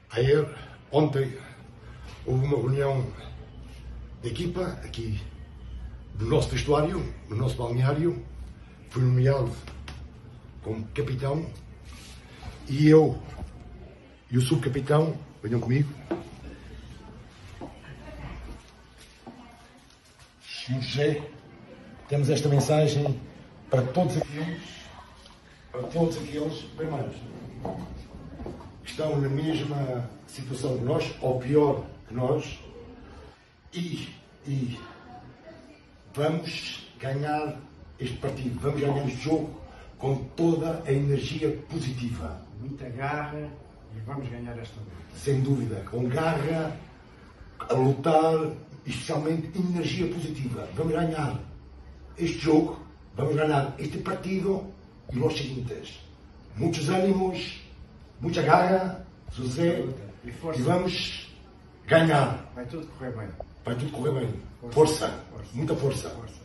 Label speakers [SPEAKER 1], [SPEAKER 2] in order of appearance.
[SPEAKER 1] Ontem houve uma reunião de equipa aqui do nosso vestuário, do nosso balneário. Fui nomeado como capitão e eu e o subcapitão, venham comigo, José, temos esta mensagem para todos aqueles primeiros que estão na mesma situação que nós, ou pior que nós, e vamos ganhar este partido, vamos ganhar este jogo com toda a energia positiva.
[SPEAKER 2] Muita garra e vamos ganhar esta luta.
[SPEAKER 1] Sem dúvida, com garra, a lutar, especialmente energia positiva. Vamos ganhar este jogo, vamos ganhar este partido e os seguintes. Muitos ânimos, muita garra, José,
[SPEAKER 2] e força.
[SPEAKER 1] E vamos ganhar.
[SPEAKER 2] Vai tudo correr bem.
[SPEAKER 1] Vai tudo correr bem. Força. Muita força.